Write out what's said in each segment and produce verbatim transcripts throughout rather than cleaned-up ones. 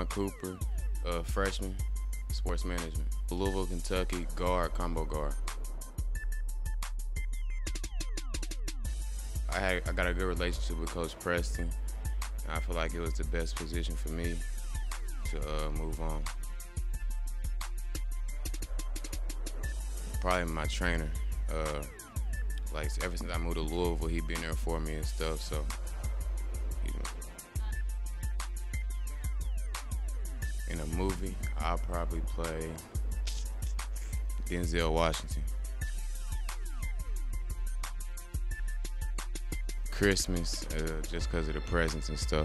Cooper, uh, freshman, sports management. Louisville, Kentucky, guard, combo guard. I had I got a good relationship with Coach Preston. And I feel like it was the best position for me to uh, move on. Probably my trainer. Uh, like ever since I moved to Louisville, he been there for me and stuff. So, you know. In a movie, I'll probably play Denzel Washington. Christmas, uh, just because of the presents and stuff.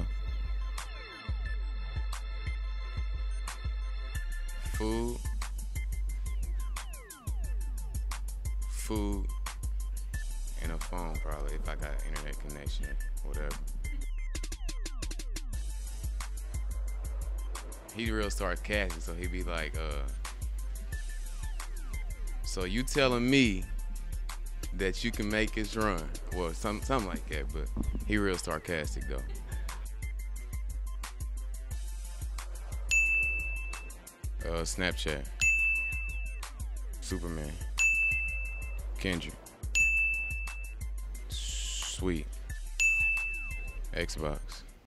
Food. Food. And a phone, probably, if I got internet connection, whatever. He real sarcastic, so he be like, uh, so you telling me that you can make this run? Well, some, something like that, but he real sarcastic though. Uh, Snapchat. Superman. Kendrick. Sweet. Xbox.